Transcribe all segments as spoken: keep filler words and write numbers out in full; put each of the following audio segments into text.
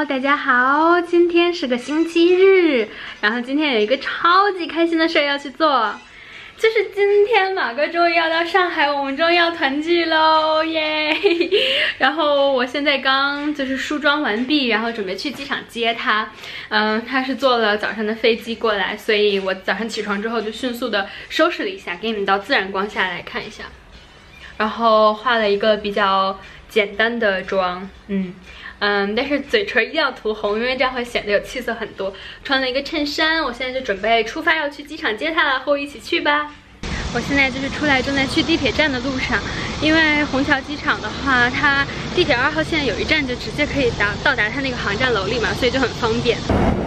Hello， 大家好，今天是个星期日，然后今天有一个超级开心的事要去做，就是今天马哥终于要到上海，我们终于要团聚喽，耶！然后我现在刚就是梳妆完毕，然后准备去机场接他。嗯，他是坐了早上的飞机过来，所以我早上起床之后就迅速的收拾了一下，给你们到自然光下来看一下。然后画了一个比较简单的妆，嗯。嗯，但是嘴唇一定要涂红，因为这样会显得有气色很多。穿了一个衬衫，我现在就准备出发要去机场接他了，和我一起去吧。我现在就是出来正在去地铁站的路上，因为虹桥机场的话，它地铁二号线有一站就直接可以达到达它那个航站楼里嘛，所以就很方便。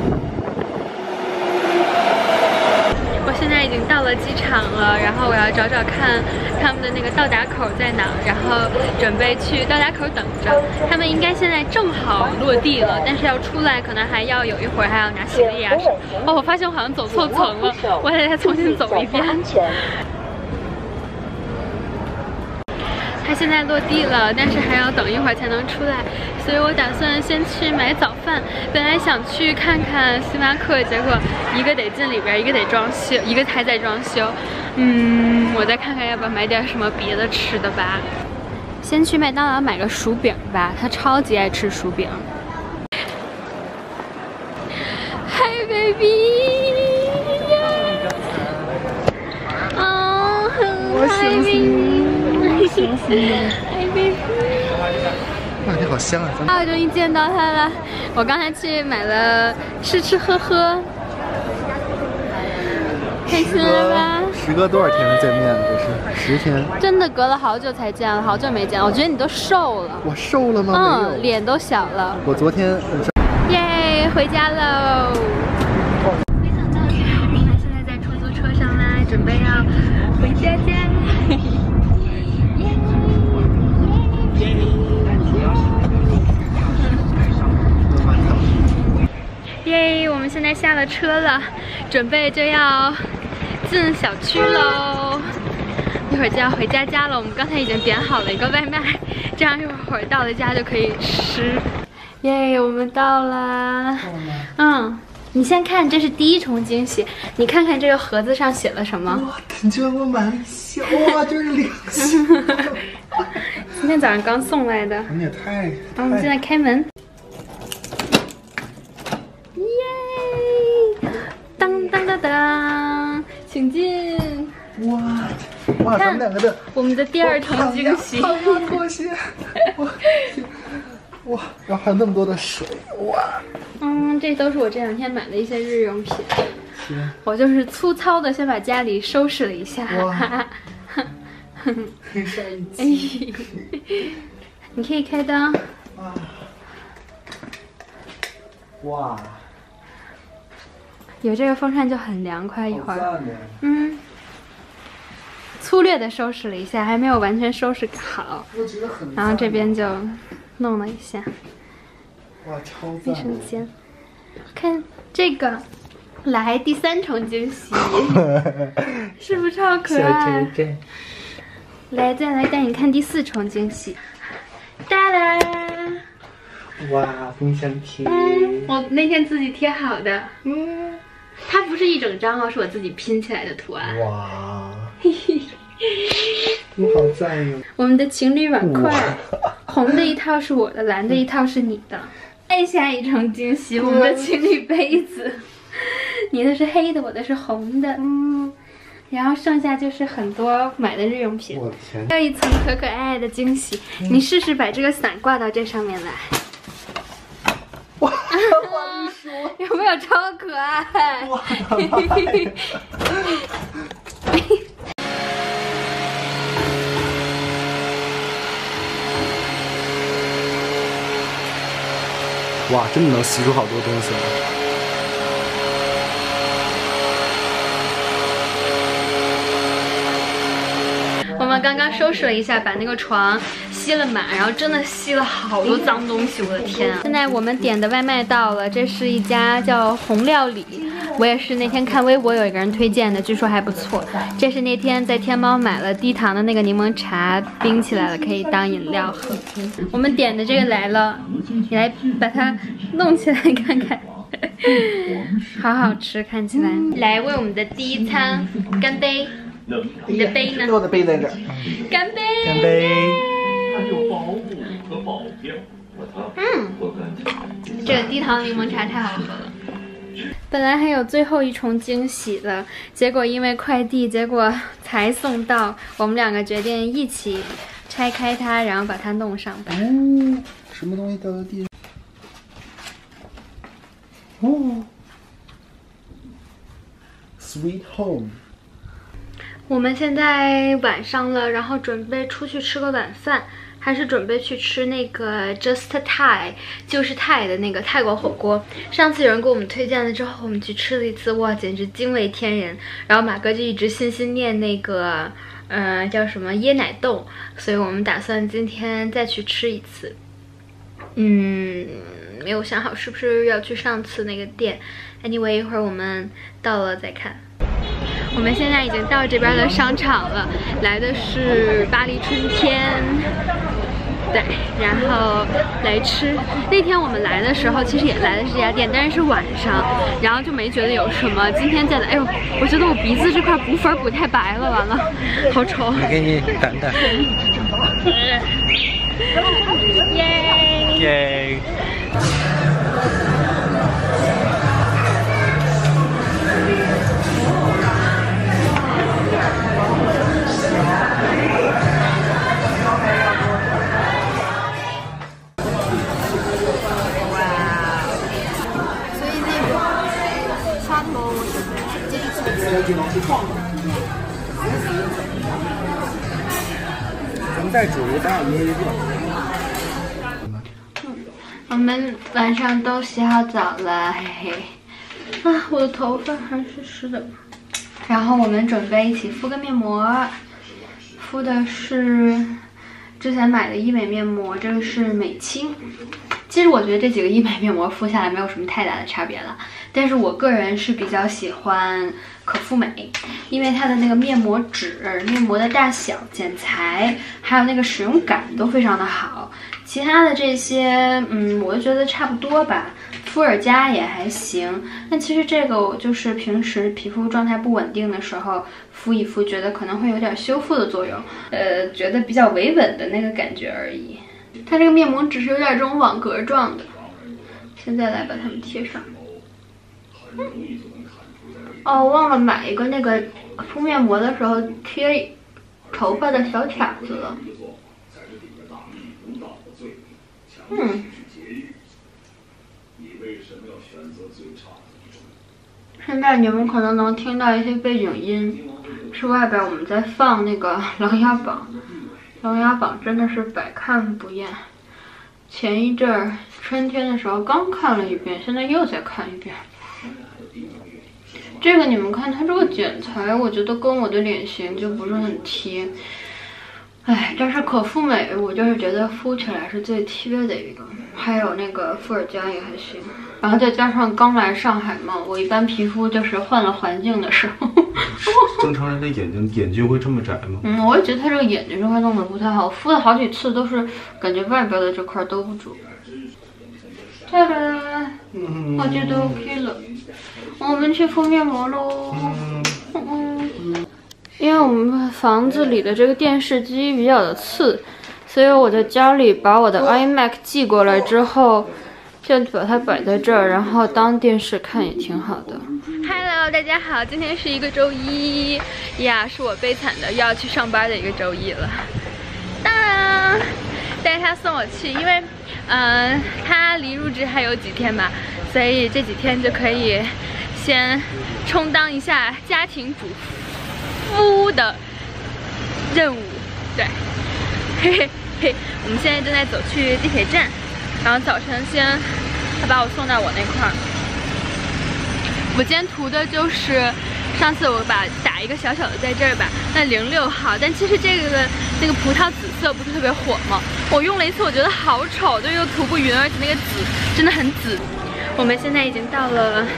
我现在已经到了机场了，然后我要找找看他们的那个到达口在哪，然后准备去到达口等着。他们应该现在正好落地了，但是要出来可能还要有一会儿，还要拿行李啊什么。哦，我发现我好像走错层了，我得再重新走一遍。他现在落地了，但是还要等一会儿才能出来，所以我打算先去买早饭。本来想去看看星巴克，结果一个得进里边，一个得装修，一个还在装修。嗯，我再看看要不要买点什么别的吃的吧。先去麦当劳买个薯饼吧，他超级爱吃薯饼。Hi baby， 哦， 我喜欢。 哎，baby， 哇，你好香啊！ 啊，终于见到他了。我刚才去买了吃吃喝喝，开心了吧？ 时隔多少天的见面了？这是十天。真的隔了好久才见了，好久没见了。我觉得你都瘦了。 我瘦了吗？ 嗯，脸都小了。 我昨天。 耶，回家喽！没想到我们现在在出租车上啦，准备要回家家。耶！我们现在下了车了，准备就要进小区喽。一会儿就要回家家了。我们刚才已经点好了一个外卖，这样一会儿到了家就可以吃。耶！我们到了。嗯，你先看，这是第一重惊喜。你看看这个盒子上写了什么？ 哇，感觉我买了小哇，这是零食。 今天早上刚送来的。 你也太…… 好，我们现在开门。耶！当当当当，请进。 哇哇，咱们两个的我们的第二重惊喜。 好多拖鞋。哇哇，然后还有那么多的水，哇！ 嗯，这都是我这两天买的一些日用品。我就是粗糙的先把家里收拾了一下。 哇！ 哎，你可以开灯。 哇！ 有这个风扇就很凉快，一会儿。嗯。粗略的收拾了一下，还没有完全收拾好。然后这边就弄了一下。 哇，超赞！ 卫生间。看这个。来第三重惊喜，是不是超可爱？来，再来带你看第四重惊喜。哒啦！ 哇，冰箱贴。 嗯，我那天自己贴好的。嗯，它不是一整张哦，是我自己拼起来的图案。 哇！嘿嘿，你好赞哟！ 我们的情侣碗筷，红的一套是我的，蓝的一套是你的。再下一重惊喜，我们的情侣杯子。你的是黑的，我的是红的，嗯，然后剩下就是很多买的日用品。 我的天！ 还有一层可可爱爱的惊喜，嗯、你试试把这个伞挂到这上面来。 哇！哇！ 有没有超可爱？ 哇！哇！真的能吸出好多东西来。 我们刚刚收拾了一下，把那个床吸了满，然后真的吸了好多脏东西，我的天啊！现在我们点的外卖到了，这是一家叫红料理， 我也是那天看微博有一个人推荐的，据说还不错。这是那天在天猫买了低糖的那个柠檬茶，冰起来了，可以当饮料喝。我们点的这个来了，你来把它弄起来看看。好好吃，看起来。来为我们的第一餐干杯！你的杯呢？ 我的杯在这儿。 干杯！ 干杯！ 嗯，这个低糖柠檬茶太好喝了。本来还有最后一重惊喜的，结果因为快递，结果才送到，我们两个决定一起拆开它，然后把它弄上吧。 哦，什么东西掉到地上？哦 ，Sweet Home。 我们现在晚上了，然后准备出去吃个晚饭，还是准备去吃那个 Just Thai， 就是泰的那个泰国火锅。上次有人给我们推荐了之后，我们去吃了一次，哇，简直惊为天人。然后马哥就一直心心念那个，嗯、呃，叫什么椰奶冻，所以我们打算今天再去吃一次。嗯，没有想好是不是要去上次那个店。Anyway， 一会儿我们到了再看。我们现在已经到这边的商场了，来的是巴黎春天，对，然后来吃。那天我们来的时候，其实也来的是这家店，但是是晚上，然后就没觉得有什么。今天再来，哎呦，我觉得我鼻子这块补粉补太白了，完了，好丑。 我给你掸掸。 耶耶！咱们再煮一个大椰子酱。 我们晚上都洗好澡了，嘿嘿。啊，我的头发还是湿的。然后我们准备一起敷个面膜，敷的是之前买的医美面膜，这个是美清。其实我觉得这几个医美面膜敷下来没有什么太大的差别了，但是我个人是比较喜欢可复美，因为它的那个面膜纸、面膜的大小、剪裁，还有那个使用感都非常的好。其他的这些，嗯，我就觉得差不多吧。敷尔佳也还行，那其实这个我就是平时皮肤状态不稳定的时候敷一敷，觉得可能会有点修复的作用，呃，觉得比较维稳的那个感觉而已。它这个面膜纸是有点这种网格状的，现在来把它们贴上。嗯、哦，忘了买一个那个敷面膜的时候贴头发的小卡子了。嗯。现在你们可能能听到一些背景音，是外边我们在放那个《琅琊榜》。《琅琊榜》真的是百看不厌。前一阵儿春天的时候刚看了一遍，现在又再看一遍。这个你们看它这个剪裁，我觉得跟我的脸型就不是很贴。哎，但是可复美，我就是觉得敷起来是最贴的一个。还有那个敷尔佳也还行。然后再加上刚来上海嘛，我一般皮肤就是换了环境的时候。 正常人的眼睛眼距会这么窄吗？ 嗯，我也觉得他这个眼睛这块弄得不太好，敷了好几次都是感觉外边的这块兜不住。哒哒，我觉得 OK 了，我们去敷面膜喽。嗯嗯。因为我们房子里的这个电视机比较的次，所以我在家里把我的 iMac 寄过来之后。就把它摆在这儿，然后当电视看也挺好的。Hello， 大家好，今天是一个周一呀，是我悲惨的又要去上班的一个周一了。当然，带他送我去，因为，嗯、呃，他离入职还有几天吧，所以这几天就可以先充当一下家庭主夫的任务。对，嘿嘿嘿，我们现在正在走去地铁站。然后早晨先，他把我送到我那块儿。我今天涂的就是上次我把打一个小小的在这儿吧，那零六号。但其实这个那个葡萄紫色不是特别火吗？我用了一次，我觉得好丑，就又涂不匀，而且那个紫真的很紫。我们现在已经到了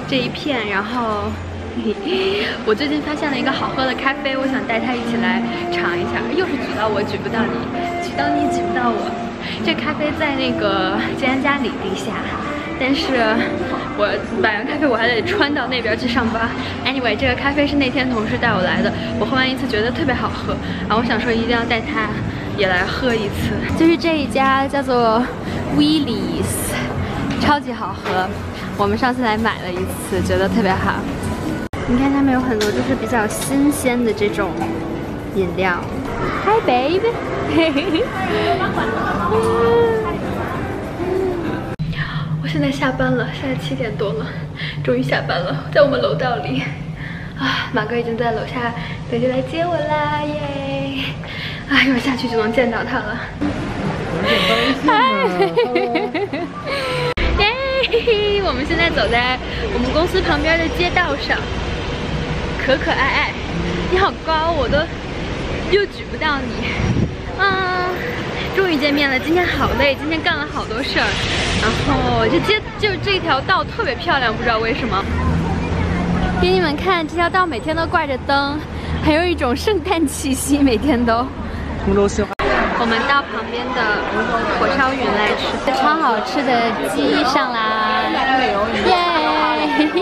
这一片，然后我最近发现了一个好喝的咖啡，我想带他一起来尝一下。又是举到我，举不到你，举到你，举不到我。这咖啡在那个金安嘉里地下，但是我买完咖啡我还得穿到那边去上班。Anyway， 这个咖啡是那天同事带我来的，我喝完一次觉得特别好喝，然后我想说一定要带他也来喝一次。就是这一家叫做 Willie's， 超级好喝。我们上次来买了一次，觉得特别好。你看他们有很多就是比较新鲜的这种饮料。Hi baby， 我现在下班了，现在七点多了，终于下班了，在我们楼道里。啊，马哥已经在楼下等着来接我啦，耶！啊，一会儿下去就能见到他了。嗨，耶！我们现在走在我们公司旁边的街道上，可可爱爱。你好高，我都又举不到你。啊，终于见面了，今天好累，今天干了好多事儿。然后这街就是这条道特别漂亮，不知道为什么。给你们看，这条道每天都挂着灯，还有一种圣诞气息，每天都。 通州新华。 我们到旁边的火烧云来吃超好吃的鸡上啦！耶！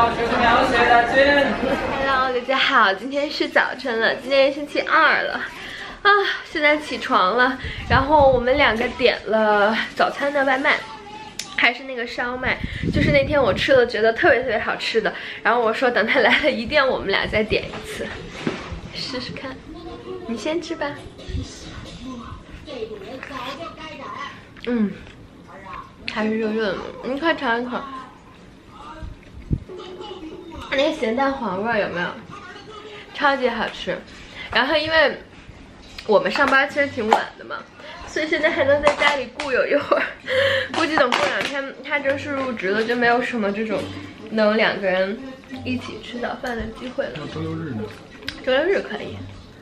Hello， 大家好，今天是早晨了，今天星期二了啊，现在起床了，然后我们两个点了早餐的外卖。还是那个烧麦，就是那天我吃了觉得特别特别好吃的，然后我说等他来了一定我们俩再点一次，试试看。你先吃吧。嗯，还是热热的，你快尝一口。那个咸蛋黄味有没有？超级好吃。然后因为我们上班其实挺晚的嘛。所以现在还能在家里固有一会儿，估计等过两天他正式入职了，就没有什么这种能两个人一起吃早饭的机会了。 周六日呢？ 周六日可以。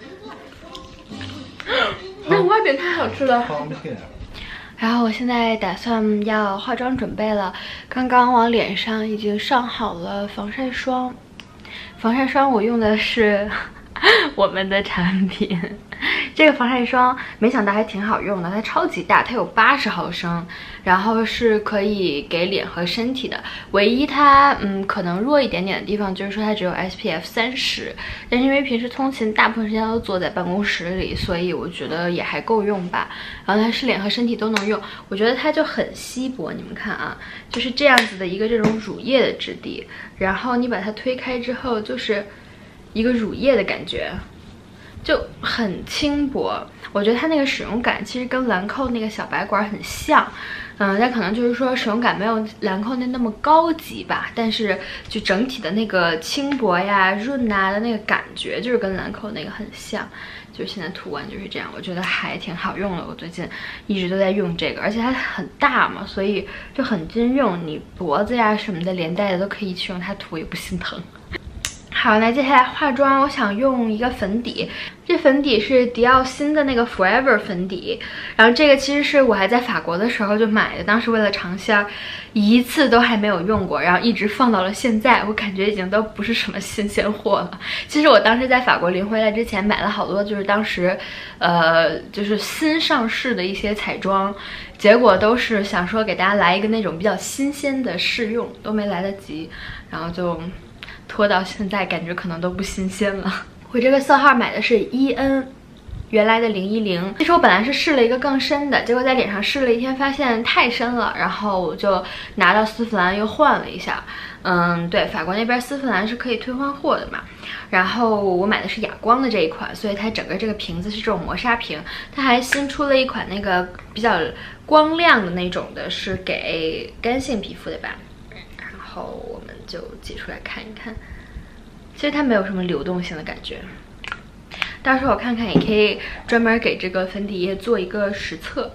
那外边太好吃了。 方便。 然后我现在打算要化妆准备了，刚刚往脸上已经上好了防晒霜。防晒霜我用的是我们的产品。这个防晒霜没想到还挺好用的，它超级大，它有八十毫升，然后是可以给脸和身体的。唯一它嗯可能弱一点点的地方就是说它只有 S P F 三十，但是因为平时通勤大部分时间都坐在办公室里，所以我觉得也还够用吧。然后它是脸和身体都能用，我觉得它就很稀薄，你们看啊，就是这样子的一个这种乳液的质地，然后你把它推开之后就是一个乳液的感觉。就很轻薄，我觉得它那个使用感其实跟兰蔻那个小白管很像，嗯，但可能就是说使用感没有兰蔻那那么高级吧，但是就整体的那个轻薄呀、润呐的那个感觉，就是跟兰蔻那个很像。就是现在涂完就是这样，我觉得还挺好用的。我最近一直都在用这个，而且它很大嘛，所以就很经用，你脖子呀什么的连带的都可以一起用它涂，也不心疼。好，那接下来化妆，我想用一个粉底，这粉底是迪奥新的那个 Forever 粉底，然后这个其实是我还在法国的时候就买的，当时为了尝鲜，一次都还没有用过，然后一直放到了现在，我感觉已经都不是什么新鲜货了。其实我当时在法国临回来之前买了好多，就是当时，呃，就是新上市的一些彩妆，结果都是想说给大家来一个那种比较新鲜的试用，都没来得及，然后就拖到现在，感觉可能都不新鲜了。我这个色号买的是 E N， 原来的零一零。其实我本来是试了一个更深的，结果在脸上试了一天，发现太深了，然后我就拿到丝芙兰又换了一下。嗯，对，法国那边丝芙兰是可以退换货的嘛。然后我买的是哑光的这一款，所以它整个这个瓶子是这种磨砂瓶。它还新出了一款那个比较光亮的那种的，是给干性皮肤的吧。然后我们就挤出来看一看，其实它没有什么流动性的感觉。到时候我看看，也可以专门给这个粉底液做一个实测。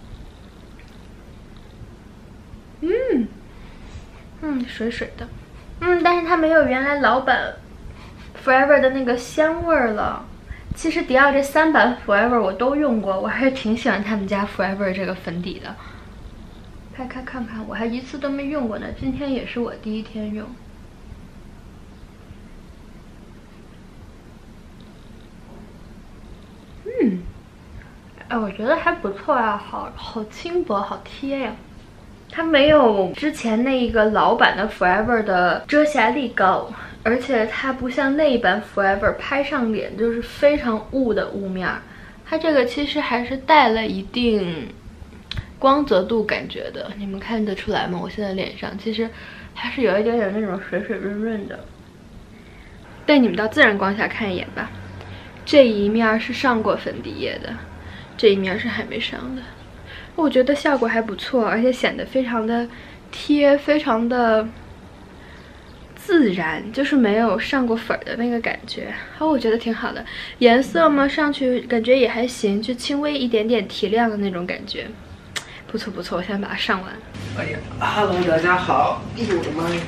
嗯，嗯，水水的，嗯，但是它没有原来老版 Forever 的那个香味儿了。其实迪奥这三版 Forever 我都用过，我还是挺喜欢他们家 Forever 这个粉底的。开开看看，我还一次都没用过呢，今天也是我第一天用。 哎，我觉得还不错呀，好好轻薄，好贴呀。它没有之前那一个老版的 Forever 的遮瑕力高，而且它不像那一版 Forever 拍上脸就是非常雾的雾面，它这个其实还是带了一定光泽度感觉的，你们看得出来吗？我现在脸上其实还是有一点点那种水水润润的。带你们到自然光下看一眼吧，这一面是上过粉底液的，这一面是还没上的。我觉得效果还不错，而且显得非常的贴，非常的自然，就是没有上过粉的那个感觉。好，我觉得挺好的。颜色嘛，上去感觉也还行，就轻微一点点提亮的那种感觉，不错不错。我先把它上完。 哎呀 ，Hello， 大家好！哎呦我的妈呀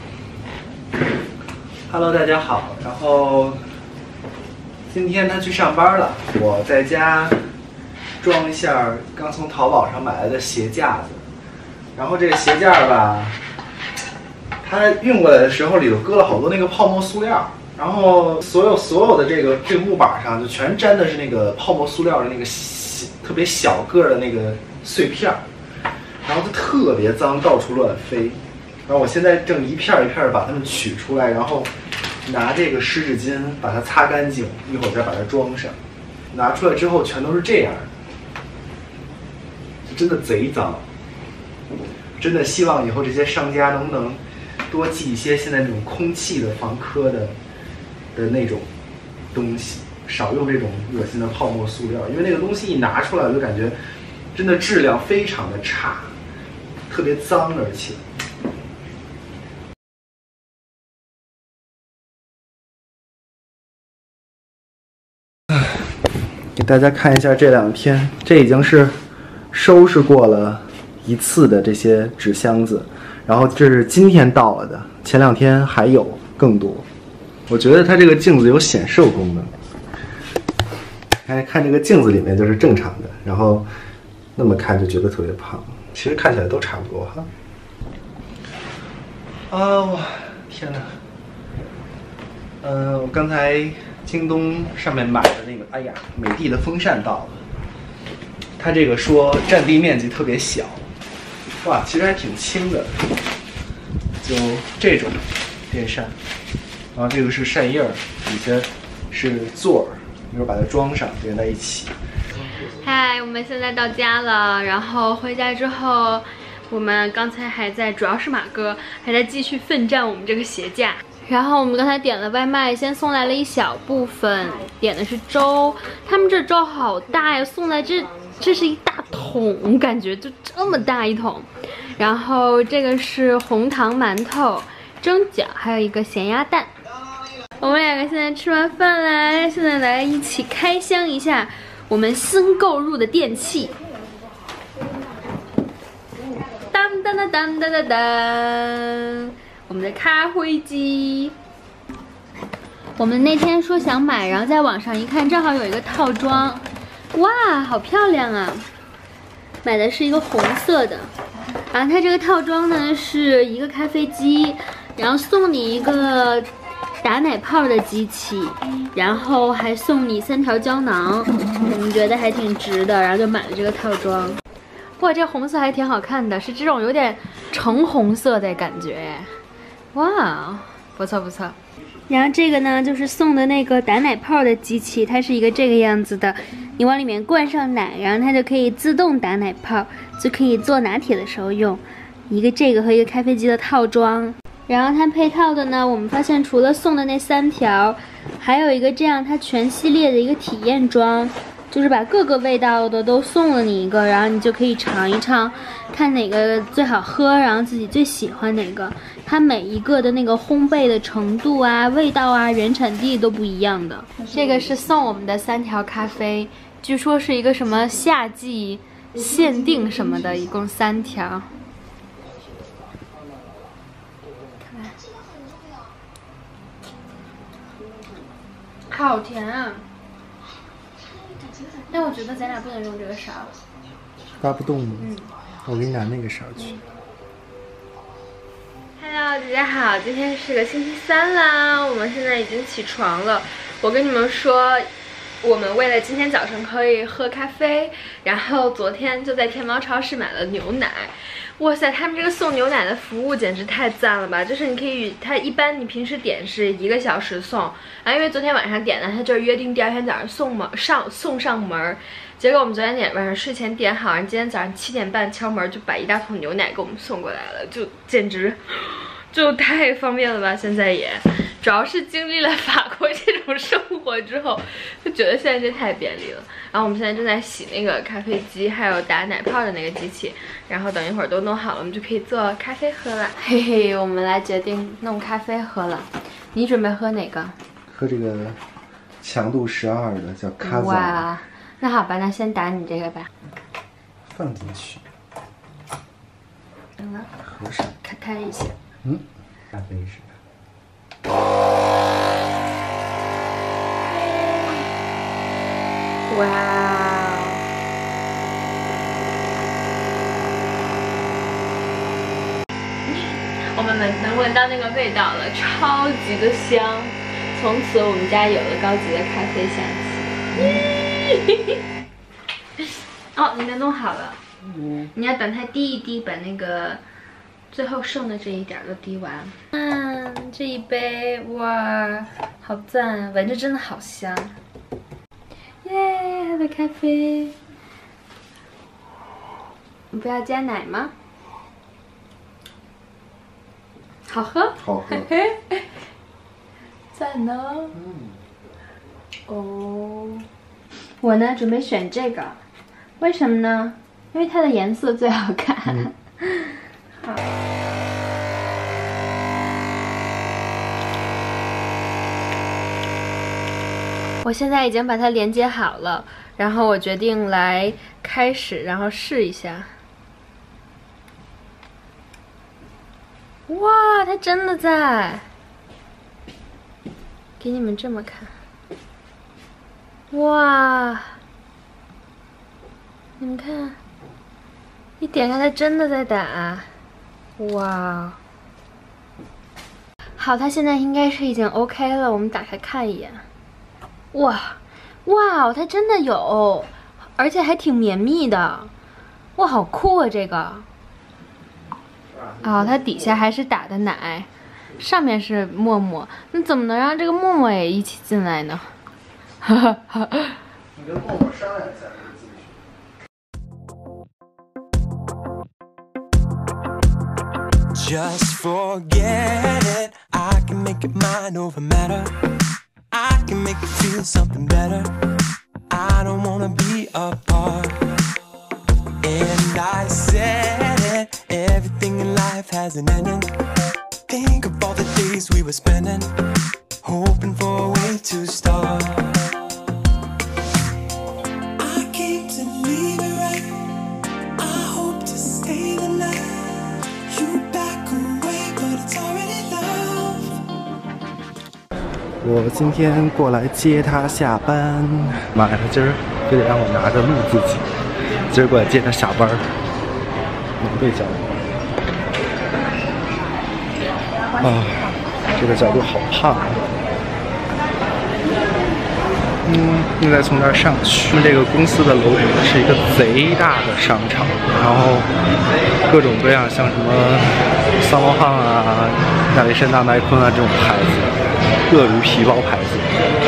！Hello， 大家好。然后今天他去上班了，我在家装一下刚从淘宝上买来的鞋架子。然后这个鞋架吧，它运过来的时候里头搁了好多那个泡沫塑料，然后所有所有的这个这个木板上就全粘的是那个泡沫塑料的那个小特别小个的那个碎片，然后它特别脏，到处乱飞。然后我现在正一片一片的把它们取出来，然后拿这个湿纸巾把它擦干净，一会儿再把它装上。拿出来之后全都是这样的，就真的贼脏。真的希望以后这些商家能不能多寄一些现在那种空气的防磕的的那种东西，少用这种恶心的泡沫塑料，因为那个东西一拿出来我就感觉真的质量非常的差，特别脏，而且。给大家看一下这两天，这已经是收拾过了一次的这些纸箱子，然后这是今天到了的，前两天还有更多。我觉得它这个镜子有显瘦功能，看看这个镜子里面就是正常的，然后那么看就觉得特别胖，其实看起来都差不多哈。啊，我天哪！嗯、呃，我刚才京东上面买的那个，哎呀，美的的风扇到了。它这个说占地面积特别小，哇，其实还挺轻的，就这种电扇，然后这个是扇叶儿，底下是座儿，一会儿把它装上连在一起。 嗨，我们现在到家了，然后回家之后，我们刚才还在，主要是马哥还在继续奋战我们这个鞋架。然后我们刚才点了外卖，先送来了一小部分，点的是粥，他们这粥好大呀，送来这这是一大桶，感觉就这么大一桶。然后这个是红糖馒头、蒸饺，还有一个咸鸭蛋。我们两个现在吃完饭来，现在来一起开箱一下我们新购入的电器。当当当当当当当，我们的咖啡机。我们那天说想买，然后在网上一看，正好有一个套装，哇，好漂亮啊！买的是一个红色的，然后它这个套装呢是一个咖啡机，然后送你一个打奶泡的机器，然后还送你三条胶囊，我们觉得还挺值的，然后就买了这个套装。哇，这红色还挺好看的，是这种有点橙红色的感觉，哇，不错不错。然后这个呢，就是送的那个打奶泡的机器，它是一个这个样子的，你往里面灌上奶，然后它就可以自动打奶泡，就可以做拿铁的时候用。一个这个和一个咖啡机的套装，然后它配套的呢，我们发现除了送的那三条，还有一个这样它全系列的一个体验装，就是把各个味道的都送了你一个，然后你就可以尝一尝，看哪个最好喝，然后自己最喜欢哪个。它每一个的那个烘焙的程度啊、味道啊、原产地都不一样的。这个是送我们的三条咖啡，据说是一个什么夏季限定什么的，一共三条。好甜啊！但我觉得咱俩不能用这个勺， 刮不动吗？ 嗯， 我给你拿那个勺去。 Hello， 大家好，今天是个星期三啦，我们现在已经起床了。我跟你们说， 我们为了今天早上可以喝咖啡，然后昨天就在天猫超市买了牛奶。哇塞，他们这个送牛奶的服务简直太赞了吧！就是你可以，它一般你平时点是一个小时送，啊，因为昨天晚上点的，他就是约定第二天早上送门上送上门。结果我们昨天点晚上睡前点好，然后今天早上七点半敲门就把一大桶牛奶给我们送过来了，就简直就太方便了吧！现在也。主要是经历了法国这种生活之后，就觉得现在这太便利了。然后我们现在正在洗那个咖啡机，还有打奶泡的那个机器。然后等一会儿都弄好了，我们就可以做咖啡喝了。嘿嘿，我们来决定弄咖啡喝了。你准备喝哪个？ 喝这个强度十二的，叫卡萨。 哇，那好吧，那先打你这个吧。 放进去。 等了。 合上。 开开一下。 嗯，咖啡是。 哇！我们闻能闻到那个味道了，超级的香。从此我们家有了高级的咖啡香气。哦，你的弄好了。嗯。你要等它滴一滴，把那个最后剩的这一点都滴完。嗯，这一杯哇，好赞，闻着真的好香。耶，喝的咖啡。你不要加奶吗？好喝。 好喝。 赞呢。嗯。哦。我呢，准备选这个，为什么呢？因为它的颜色最好看。嗯、好。我现在已经把它连接好了，然后我决定来开始，然后试一下。哇，它真的在！给你们这么看。哇！你们看，一点开它真的在打。哇！好，它现在应该是已经 OK 了，我们打开看一眼。哇，哇，它真的有，而且还挺绵密的，哇，好酷啊！这个，啊，它底下还是打的奶，上面是沫沫，那怎么能让这个沫沫也一起进来呢？哈哈哈。 你跟沫沫商量一下。 Just forget it. I can make it mine over matter. I can make it feel something better. I don't wanna be apart. And I said it. Everything in life has an ending. Think of all the days we were spending, hoping for a way to start. I came to leave it right. I hope to stay the night. You back away, but it's already love. 我今天过来接他下班，妈呀，他今儿非得让我拿着录自己。今儿过来接他下班，能被角度啊，这个角度好胖啊。嗯，现在从这儿上去，他们这个公司的楼顶是一个贼大的商场，然后各种各样像什么桑罗汉啊、亚历山大麦昆啊这种牌子，鳄鱼皮包牌子。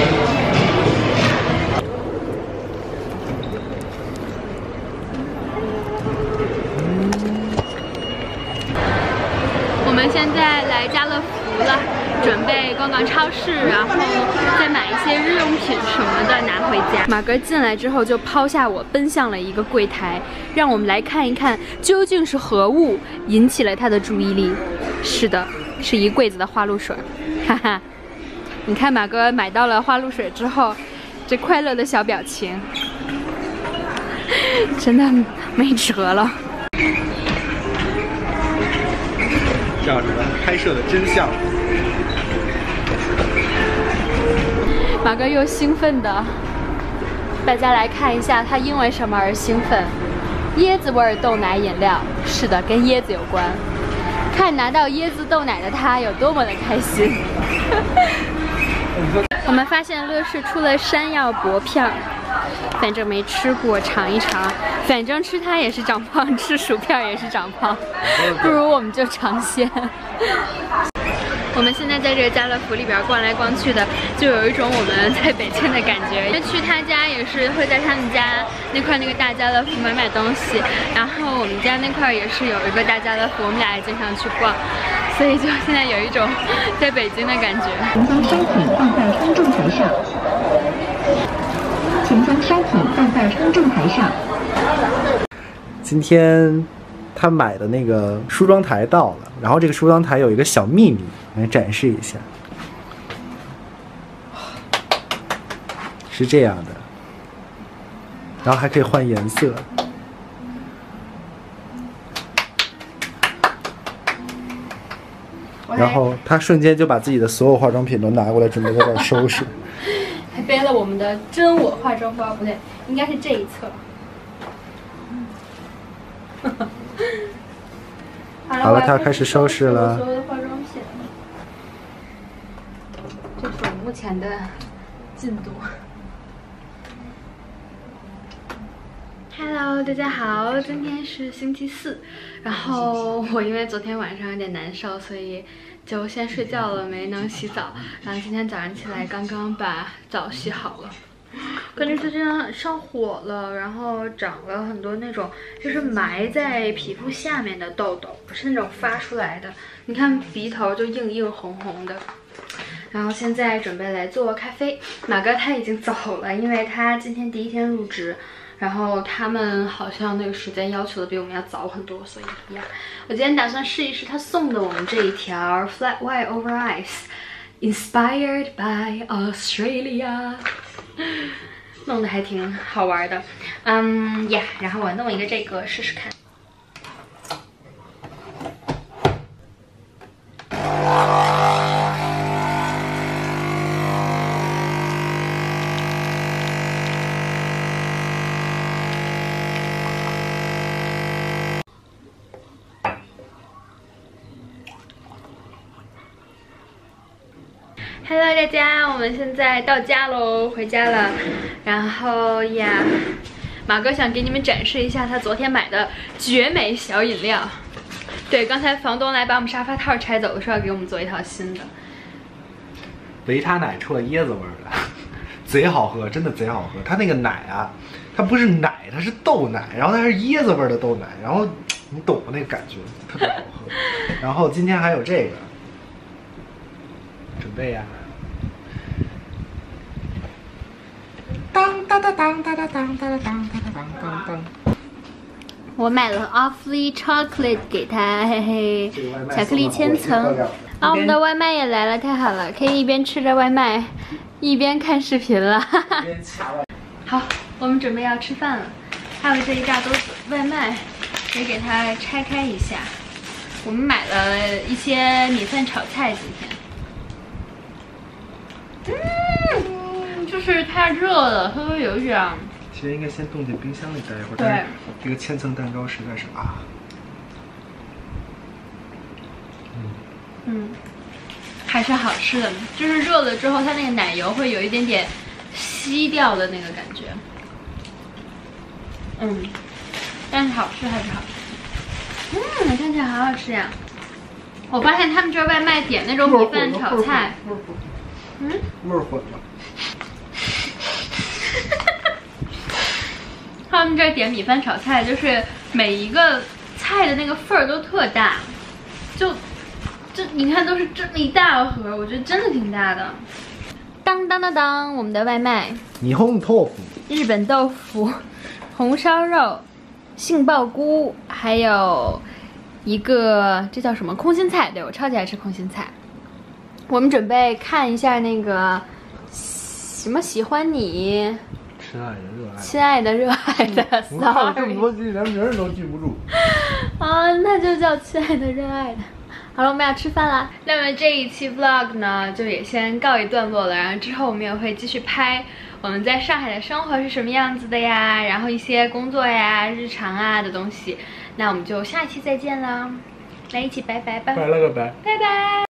我们现在来家乐福了，准备逛逛超市，然后再买一些日用品什么的拿回家。马哥进来之后就抛下我，奔向了一个柜台，让我们来看一看究竟是何物引起了他的注意力。是的，是一柜子的花露水，哈哈。你看马哥买到了花露水之后，这快乐的小表情，真的没辙了。 这样子的拍摄的真相。 马哥又兴奋的，大家来看一下他因为什么而兴奋。椰子味豆奶饮料，是的，跟椰子有关。看拿到椰子豆奶的他有多么的开心。 我们发现乐事出了山药薄片儿，反正没吃过，尝一尝。反正吃它也是长胖，吃薯片也是长胖，不如我们就尝鲜。我们现在在这个家乐福里边逛来逛去的，就有一种我们在北京的感觉。因为去他家也是会在他们家那块那个大家乐福买买东西，然后我们家那块也是有一个大家乐福，我们俩也经常去逛，所以就现在有一种在北京的感觉。 请将商品放在称重台上，请将商品放在称重台上。 今天他买的那个梳妆台到了，然后这个梳妆台有一个小秘密，来展示一下，是这样的，然后还可以换颜色。然后他瞬间就把自己的所有化妆品都拿过来，准备在这儿收拾。 还背了我们的真我化妆包，不对，应该是这一侧。 好了，他要开始收拾了。 所有的化妆品，这是我目前的进度。Hello， 大家好，今天是星期四，然后我因为昨天晚上有点难受，所以就先睡觉了，没能洗澡。然后今天早上起来，刚刚把澡洗好了。感觉最近上火了，然后长了很多那种就是埋在皮肤下面的痘痘，不是那种发出来的。你看鼻头就硬硬红红的。然后现在准备来做咖啡。马哥他已经走了，因为他今天第一天入职，然后他们好像那个时间要求的比我们要早很多，所以呀，我今天打算试一试他送的我们这一条 Flat White Over Ice。Inspired by Australia， 弄得还挺好玩的，嗯呀，然后我弄一个这个试试看。Hello， 大家，我们现在到家喽，回家了。然后呀，马哥想给你们展示一下他昨天买的绝美小饮料。对，刚才房东来把我们沙发套拆走的时候，要给我们做一套新的。 维他奶出了椰子味儿的，贼好喝，真的贼好喝。它那个奶啊，它不是奶，它是豆奶，然后它是椰子味儿的豆奶，然后你懂那个感觉，特别好喝。然后今天还有这个。准备呀、啊！当当当当当当当当当当当当。 我买了 Awfully Chocolate 给他，嘿嘿，巧克力千层。啊，我们的外卖也来了，太好了，可以一边吃着外卖，一边看视频了。好，我们准备要吃饭了，还有这一大兜子外卖，得给它拆开一下。我们买了一些米饭炒菜，今天。嗯，就是太热了，稍微有一点。 其实应该先冻进冰箱里待一会儿。 对。 这个千层蛋糕实在是啊。 嗯。嗯，还是好吃的，就是热了之后，它那个奶油会有一点点吸掉的那个感觉。嗯，但是好吃还是好吃。嗯，看起来好好吃呀！我发现他们这外卖点那种米饭炒菜。嗯， 味儿混了。 他们这点米饭炒菜，就是每一个菜的那个份儿都特大，就这你看都是这么一大盒，我觉得真的挺大的。当当当当，我们的外卖： 霓虹豆腐、 日本豆腐、红烧肉、杏鲍菇，还有一个这叫什么空心菜？对，我超级爱吃空心菜。我们准备看一下那个什么喜欢你， 亲爱的热爱， 亲爱的热爱的 ，sorry， 这么多句连名儿都记不住。 啊，那就叫亲爱的热爱的。好了，我们要吃饭啦。那么这一期 vlog 呢，就也先告一段落了。然后之后我们也会继续拍我们在上海的生活是什么样子的呀，然后一些工作呀、日常啊的东西。那我们就下一期再见啦，来一起拜拜吧， 拜了个拜， 拜拜。